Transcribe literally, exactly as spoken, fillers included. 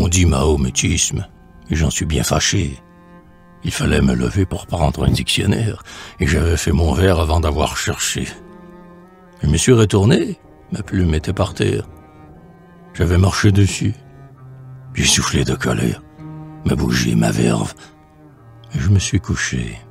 dit mahométisme, et j'en suis bien fâché. Il fallait me lever pour prendre un dictionnaire, et j'avais fait mon verre avant d'avoir cherché. Je me suis retourné, ma plume était par terre. J'avais marché dessus. J'ai soufflé de colère, ma bougie, ma verve, et je me suis couché.